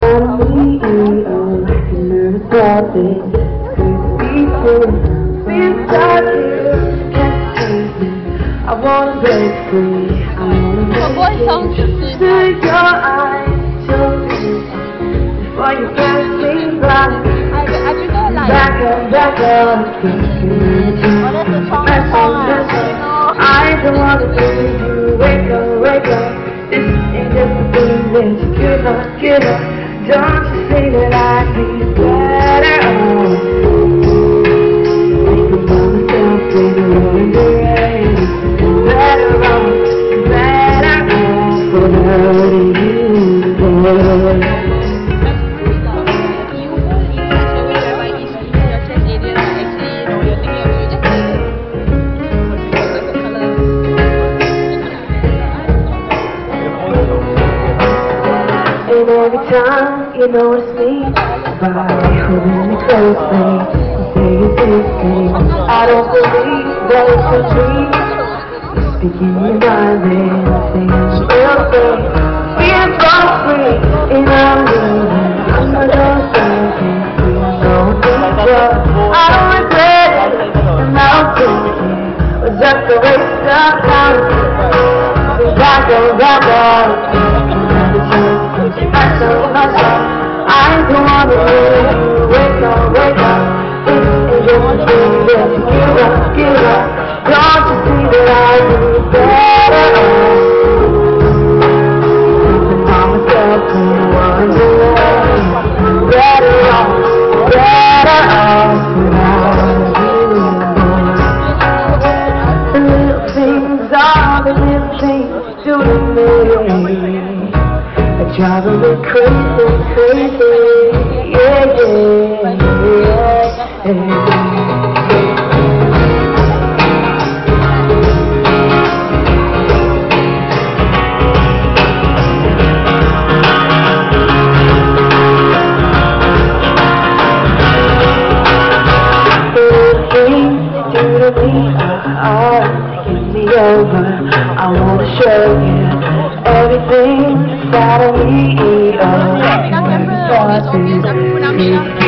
I'm nervous about this. Feels like you can't take me. I wanna break free. I wanna make it to your eyes, your face, before you pass me by. Back up, I don't wanna see you wake up. This ain't just a thing that you give up. Don't you see that I can be better off? Thinking about myself in the rolling rain. Better off for hurting you. And every time you notice me, by holding me closely, you say you feel me. I don't believe that it's a dream. You're speaking your mind and saying real thing. We are both free in our living. I'm not gonna say we know deeper. I don't regret it, and I don't think it was just a waste of time. Back up. I don't want to wake up. It's just a thing that you give up. Don't you see that I do better off? On myself and wonder better off without you. The little things are the little things do to me. Driving me crazy, yeah. The things you do to me are taking me over. I wanna show you everything inside of me. Oh,